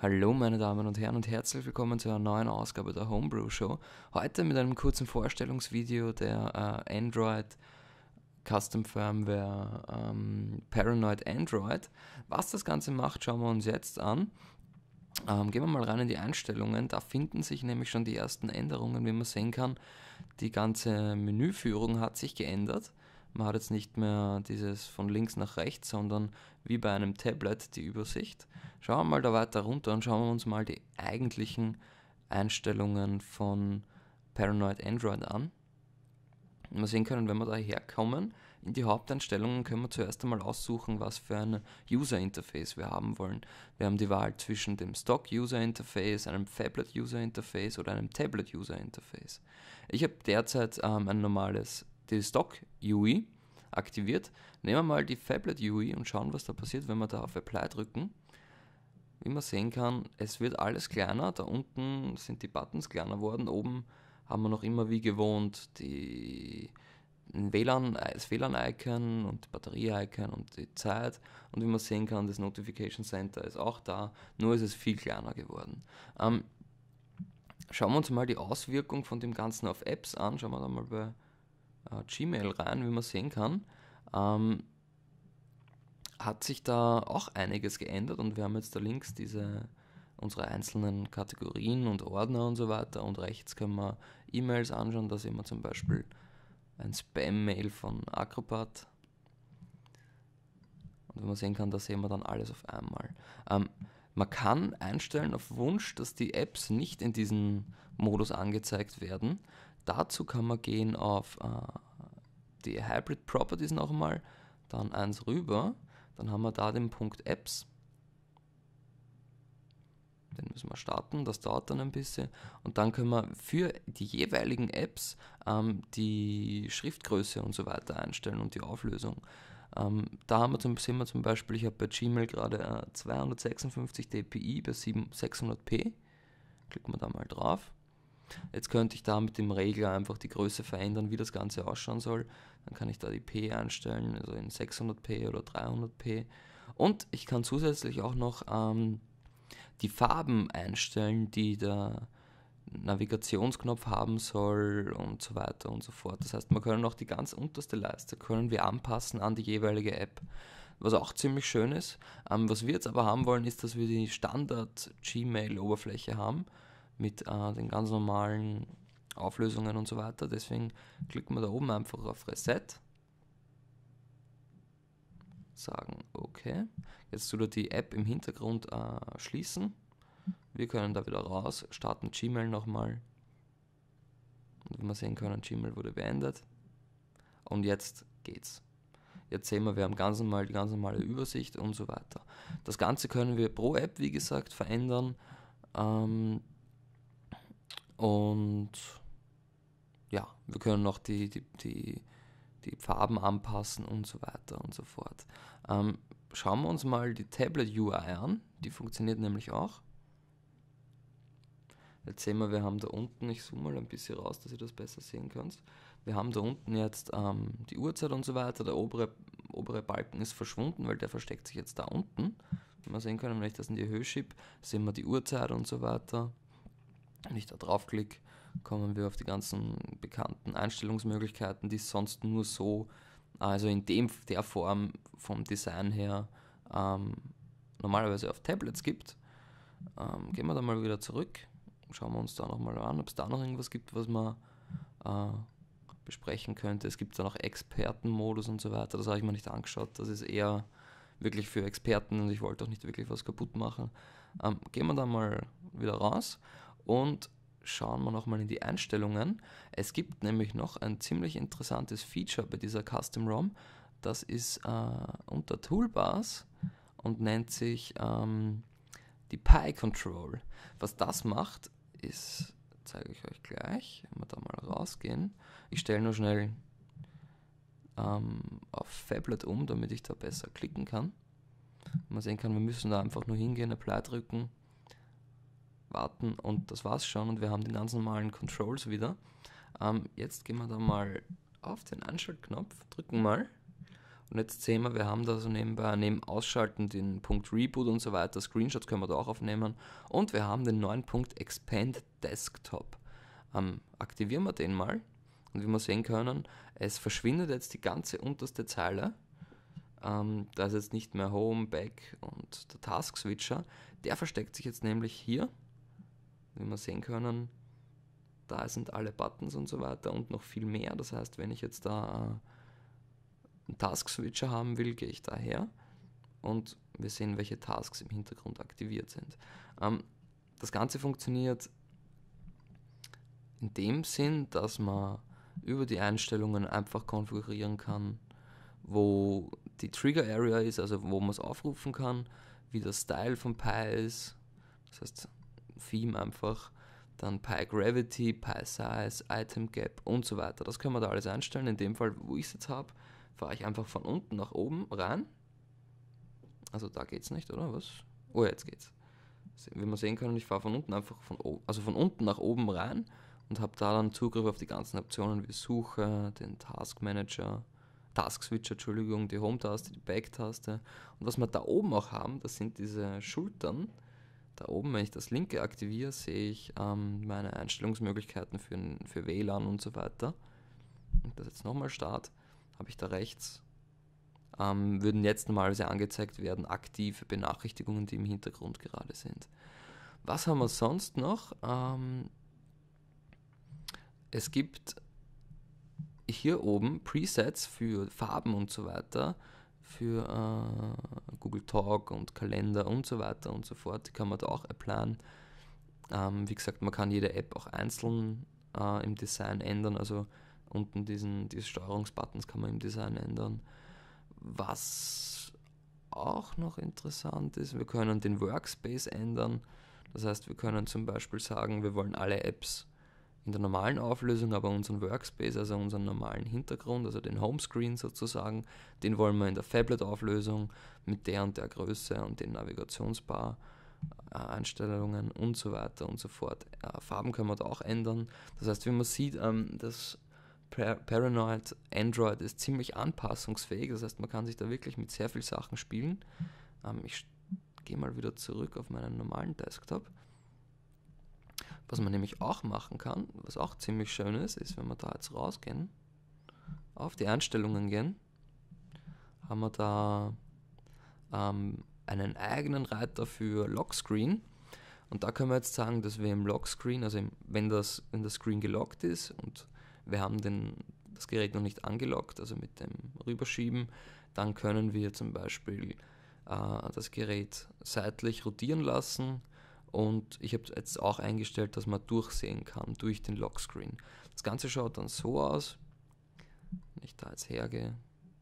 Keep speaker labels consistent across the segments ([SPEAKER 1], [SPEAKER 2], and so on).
[SPEAKER 1] Hallo meine Damen und Herren und herzlich willkommen zu einer neuen Ausgabe der Homebrew Show. Heute mit einem kurzen Vorstellungsvideo der Android Custom Firmware Paranoid Android. Was das Ganze macht, schauen wir uns jetzt an. Gehen wir mal rein in die Einstellungen, da finden sich nämlich schon die ersten Änderungen, wie man sehen kann. Die ganze Menüführung hat sich geändert. Man hat jetzt nicht mehr dieses von links nach rechts, sondern wie bei einem Tablet die Übersicht. Schauen wir mal da weiter runter und schauen wir uns mal die eigentlichen Einstellungen von Paranoid Android an. Und wir sehen können, wenn wir da herkommen, in die Haupteinstellungen können wir zuerst einmal aussuchen, was für ein User Interface wir haben wollen. Wir haben die Wahl zwischen dem Stock User Interface, einem Phablet User Interface oder einem Tablet User Interface. Ich habe derzeit ein normales die Stock UI aktiviert. Nehmen wir mal die Phablet UI und schauen, was da passiert, wenn wir da auf Apply drücken. Wie man sehen kann, es wird alles kleiner. Da unten sind die Buttons kleiner geworden. Oben haben wir noch immer wie gewohnt das WLAN-Icon und Batterie-Icon und die Zeit. Und wie man sehen kann, das Notification Center ist auch da, nur ist es viel kleiner geworden. Schauen wir uns mal die Auswirkung von dem Ganzen auf Apps an. Schauen wir da mal bei Gmail rein, wie man sehen kann. Hat sich da auch einiges geändert und wir haben jetzt da links unsere einzelnen Kategorien und Ordner und so weiter und rechts können wir E-Mails anschauen, da sehen wir zum Beispiel ein Spam-Mail von Acrobat und wenn man sehen kann, da sehen wir dann alles auf einmal. Man kann einstellen auf Wunsch, dass die Apps nicht in diesen Modus angezeigt werden. Dazu kann man gehen auf die Hybrid Properties nochmal, dann eins rüber, dann haben wir da den Punkt Apps. Den müssen wir starten, das dauert dann ein bisschen. Und dann können wir für die jeweiligen Apps die Schriftgröße und so weiter einstellen und die Auflösung. Da sehen wir zum Beispiel, ich habe bei Gmail gerade 256 dpi bei 600p. Klicken wir da mal drauf. Jetzt könnte ich da mit dem Regler einfach die Größe verändern, wie das Ganze ausschauen soll. Dann kann ich da die P einstellen, also in 600p oder 300p. Und ich kann zusätzlich auch noch die Farben einstellen, die der Navigationsknopf haben soll und so weiter und so fort. Das heißt, wir können auch die ganz unterste Leiste können wir anpassen an die jeweilige App, was auch ziemlich schön ist. Was wir jetzt aber haben wollen, ist, dass wir die Standard-Gmail-Oberfläche haben mit den ganz normalen Auflösungen und so weiter. Deswegen klicken wir da oben einfach auf Reset. Sagen okay. Jetzt tut er die App im Hintergrund schließen. Wir können da wieder raus, starten Gmail nochmal. Und wie wir sehen können, Gmail wurde beendet. Und jetzt geht's. Jetzt sehen wir haben die ganz normale Übersicht und so weiter. Das Ganze können wir pro App, wie gesagt, verändern. Und ja, wir können noch die Farben anpassen und so weiter und so fort. Schauen wir uns mal die Tablet UI an. Die funktioniert nämlich auch. Jetzt sehen wir haben da unten, ich zoome mal ein bisschen raus, dass ihr das besser sehen könnt. Wir haben da unten jetzt die Uhrzeit und so weiter. Der obere Balken ist verschwunden, weil der versteckt sich jetzt da unten. Wie wir sehen können, wenn ich das in die Höhe schiebe, sehen wir die Uhrzeit und so weiter. Wenn ich da draufklicke, kommen wir auf die ganzen bekannten Einstellungsmöglichkeiten, die es sonst nur so, also in der Form vom Design her normalerweise auf Tablets gibt. Gehen wir da mal wieder zurück, schauen wir uns da nochmal an, ob es da noch irgendwas gibt, was man besprechen könnte. Es gibt da noch Expertenmodus und so weiter, das habe ich mir nicht angeschaut, das ist eher wirklich für Experten und ich wollte auch nicht wirklich was kaputt machen. Gehen wir da mal wieder raus und schauen wir nochmal in die Einstellungen. Es gibt nämlich noch ein ziemlich interessantes Feature bei dieser Custom ROM. Das ist unter Toolbars und nennt sich die Pi Control. Was das macht, ist, zeige ich euch gleich, wenn wir da mal rausgehen. Ich stelle nur schnell auf Phablet um, damit ich da besser klicken kann. Man sehen kann, wir müssen da einfach nur hingehen, Apply drücken, warten und das war's schon und wir haben die ganz normalen Controls wieder. Jetzt gehen wir da mal auf den Anschaltknopf, drücken mal Und jetzt sehen wir haben da so nebenbei, neben Ausschalten den Punkt Reboot und so weiter, Screenshots können wir da auch aufnehmen. Und wir haben den neuen Punkt Expand Desktop. Aktivieren wir den mal. Und wie wir sehen können, es verschwindet jetzt die ganze unterste Zeile. Da ist jetzt nicht mehr Home, Back und der Task Switcher. Der versteckt sich jetzt nämlich hier. Wie wir sehen können, da sind alle Buttons und so weiter und noch viel mehr. Das heißt, wenn ich jetzt da einen Task Switcher haben will, gehe ich daher und wir sehen, welche Tasks im Hintergrund aktiviert sind. Das Ganze funktioniert in dem Sinn, dass man über die Einstellungen einfach konfigurieren kann, wo die Trigger Area ist, also wo man es aufrufen kann, wie der Style von Pi ist, das heißt Theme einfach, dann Pi Gravity, Pi Size, Item Gap und so weiter. Das können wir da alles einstellen. In dem Fall, wo ich es jetzt habe, fahre ich einfach von unten nach oben rein. Also da geht's nicht, oder was? Oh, jetzt geht's. Wie man sehen kann, ich fahre von unten einfach von unten nach oben rein und habe da dann Zugriff auf die ganzen Optionen wie Suche, den Task Manager, Task Switcher, Entschuldigung, die Home-Taste, die Back-Taste. Und was wir da oben auch haben, das sind diese Schultern. Da oben, wenn ich das linke aktiviere, sehe ich meine Einstellungsmöglichkeiten für WLAN und so weiter. Und das jetzt nochmal Start, habe ich da rechts, würden jetzt normalerweise angezeigt werden, aktive Benachrichtigungen, die im Hintergrund gerade sind. Was haben wir sonst noch? Es gibt hier oben Presets für Farben und so weiter, für Google Talk und Kalender und so weiter und so fort. Die kann man da auch applyen. Wie gesagt, man kann jede App auch einzeln im Design ändern, also unten diese Steuerungsbuttons kann man im Design ändern. Was auch noch interessant ist, wir können den Workspace ändern. Das heißt, wir können zum Beispiel sagen, wir wollen alle Apps in der normalen Auflösung, aber unseren Workspace, also unseren normalen Hintergrund, also den Homescreen sozusagen, den wollen wir in der Phablet-Auflösung mit der und der Größe und den Navigationsbar Einstellungen und so weiter und so fort. Farben können wir da auch ändern. Das heißt, wie man sieht, das Paranoid Android ist ziemlich anpassungsfähig, das heißt, man kann sich da wirklich mit sehr vielen Sachen spielen. Ich gehe mal wieder zurück auf meinen normalen Desktop. Was man nämlich auch machen kann, was auch ziemlich schön ist, wenn wir da jetzt rausgehen, auf die Einstellungen gehen, haben wir da einen eigenen Reiter für Lockscreen. Und da können wir jetzt sagen, dass wir im Lockscreen, also wenn der Screen gelockt ist und wir haben das Gerät noch nicht angelockt, also mit dem Rüberschieben, dann können wir zum Beispiel das Gerät seitlich rotieren lassen. Und ich habe jetzt auch eingestellt, dass man durchsehen kann durch den Lockscreen. Das Ganze schaut dann so aus, wenn ich da jetzt hergehe,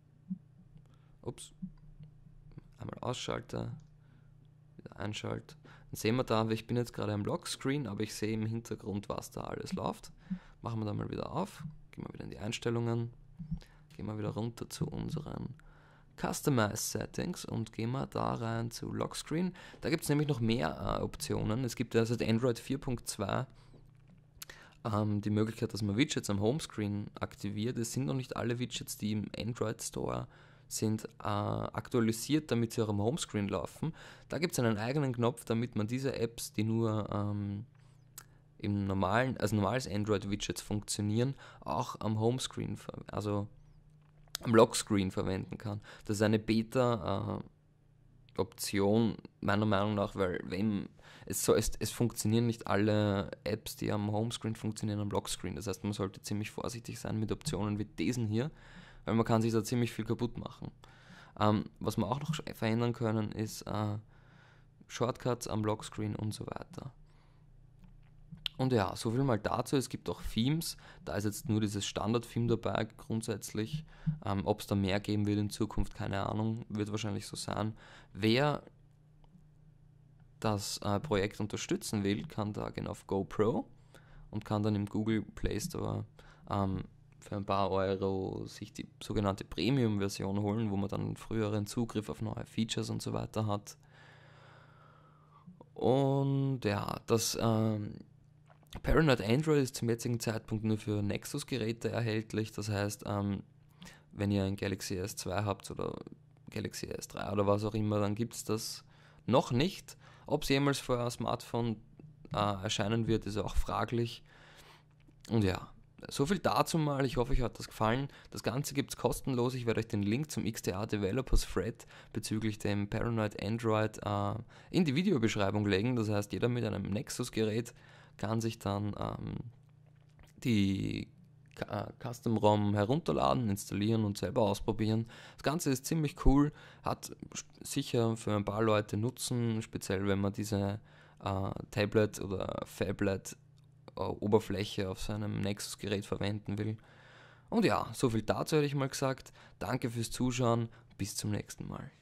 [SPEAKER 1] einmal ausschalte, wieder einschalte, dann sehen wir da, ich bin jetzt gerade am Lockscreen, aber ich sehe im Hintergrund, was da alles läuft. Machen wir da mal wieder auf, gehen wir wieder in die Einstellungen, gehen wir wieder runter zu unseren Customize Settings und gehen wir da rein zu Lockscreen. Da gibt es nämlich noch mehr Optionen. Es gibt also seit Android 4.2 die Möglichkeit, dass man Widgets am Homescreen aktiviert. Es sind noch nicht alle Widgets, die im Android Store sind, aktualisiert, damit sie auch am Homescreen laufen. Da gibt es einen eigenen Knopf, damit man diese Apps, die nur im als normales Android-Widgets funktionieren, auch am Homescreen, also am Lockscreen verwenden kann. Das ist eine Beta-Option, meiner Meinung nach, weil es funktionieren nicht alle Apps, die am Homescreen funktionieren, am Lockscreen. Das heißt, man sollte ziemlich vorsichtig sein mit Optionen wie diesen hier, weil man kann sich da ziemlich viel kaputt machen. Was wir auch noch verändern können, ist Shortcuts am Lockscreen und so weiter. Und ja, so viel mal dazu. Es gibt auch Themes. Da ist jetzt nur dieses Standard-Theme dabei grundsätzlich. Ob es da mehr geben wird in Zukunft, keine Ahnung. Wird wahrscheinlich so sein. Wer das Projekt unterstützen will, kann da gehen auf GoPro und kann dann im Google Play Store für ein paar Euro sich die sogenannte Premium-Version holen, wo man dann früheren Zugriff auf neue Features und so weiter hat. Und ja, das Paranoid Android ist zum jetzigen Zeitpunkt nur für Nexus-Geräte erhältlich. Das heißt, wenn ihr ein Galaxy S2 habt oder Galaxy S3 oder was auch immer, dann gibt es das noch nicht. Ob es jemals für euer Smartphone erscheinen wird, ist auch fraglich. Und ja, so viel dazu mal. Ich hoffe, euch hat das gefallen. Das Ganze gibt es kostenlos. Ich werde euch den Link zum XDA Developers Thread bezüglich dem Paranoid Android in die Videobeschreibung legen. Das heißt, jeder mit einem Nexus-Gerät kann sich dann die Custom-ROM herunterladen, installieren und selber ausprobieren. Das Ganze ist ziemlich cool, hat sicher für ein paar Leute Nutzen, speziell wenn man diese Tablet- oder Phablet-Oberfläche auf seinem Nexus-Gerät verwenden will. Und ja, so viel dazu hätte ich mal gesagt. Danke fürs Zuschauen, bis zum nächsten Mal.